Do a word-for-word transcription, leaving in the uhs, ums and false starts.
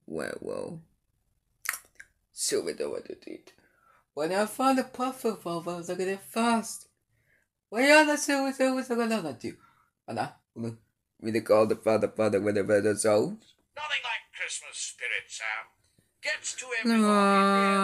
well, well. So we know what to do. When I found the perfect for us, look at it fast. Why are the so so so gonna do? And I really call the father father whenever the soul. Nothing like Christmas spirit, Sam. Gets to everyone in